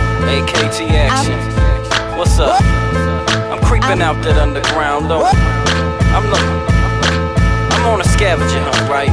AKT action. What's up? I'm creeping out that underground though. I'm on a scavenger hunt, right?